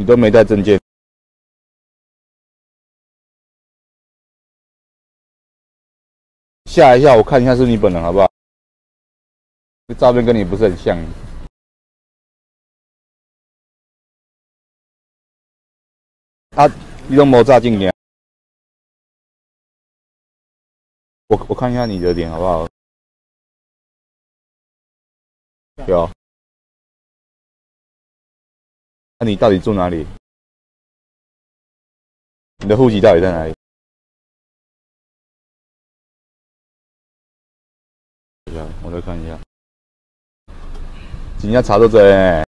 你都没带证件。下一下，我看一下是你本人好不好？这照片跟你不是很像。啊，你都没照镜脸。我看一下你的脸好不好？有。那你到底住哪里？你的户籍到底在哪里？我再看一下。真正查到这。